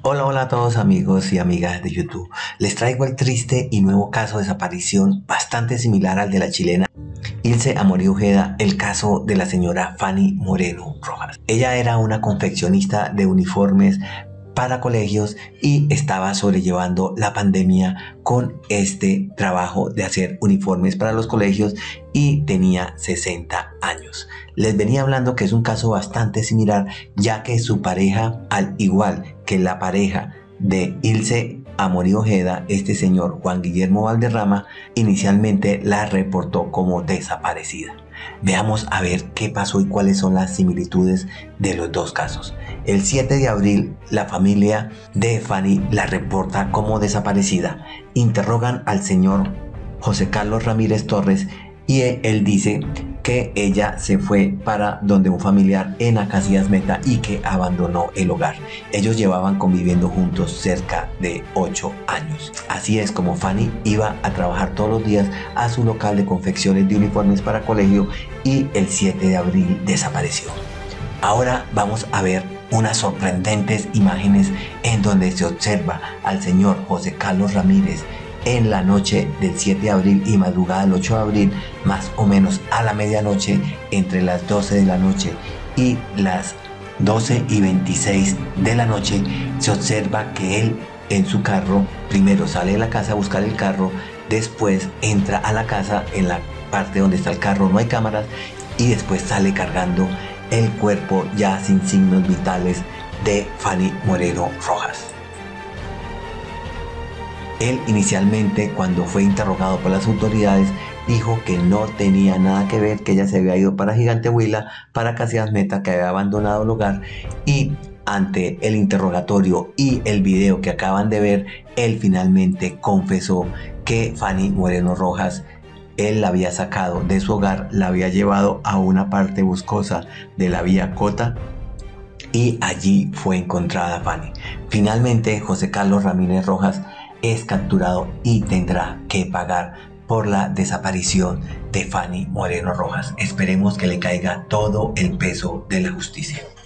Hola, hola a todos amigos y amigas de YouTube. Les traigo el triste y nuevo caso de desaparición bastante similar al de la chilena Ilse Amorí Ojeda, el caso de la señora Fanny Moreno Rojas. Ella era una confeccionista de uniformes para colegios y estaba sobrellevando la pandemia con este trabajo de hacer uniformes para los colegios y tenía 60 años. Les venía hablando que es un caso bastante similar, ya que su pareja, al igual que la pareja de Ilse Amorí Ojeda, este señor Juan Guillermo Valderrama, inicialmente la reportó como desaparecida. Veamos a ver qué pasó y cuáles son las similitudes de los dos casos. El 7 de abril, la familia de Fanny la reporta como desaparecida. Interrogan al señor José Carlos Ramírez Torres y él dice que ella se fue para donde un familiar en Acacias Meta y que abandonó el hogar. Ellos llevaban conviviendo juntos cerca de 8 años. Así es como Fanny iba a trabajar todos los días a su local de confecciones de uniformes para colegio y el 7 de abril desapareció. Ahora vamos a ver unas sorprendentes imágenes en donde se observa al señor José Carlos Ramírez en la noche del 7 de abril y madrugada del 8 de abril, más o menos a la medianoche, entre las 12 de la noche y las 12:26 de la noche, se observa que él en su carro primero sale de la casa a buscar el carro, después entra a la casa, en la parte donde está el carro no hay cámaras, y después sale cargando el cuerpo ya sin signos vitales de Fanny Moreno Rojas. Él inicialmente, cuando fue interrogado por las autoridades, dijo que no tenía nada que ver, que ella se había ido para Gigante Huila, para Acacias Meta, que había abandonado el hogar, y ante el interrogatorio y el video que acaban de ver, él finalmente confesó que Fanny Moreno Rojas, él la había sacado de su hogar, la había llevado a una parte boscosa de la vía Cota y allí fue encontrada Fanny. Finalmente, José Carlos Ramírez Rojas es capturado y tendrá que pagar por la desaparición de Fanny Moreno Rojas. Esperemos que le caiga todo el peso de la justicia.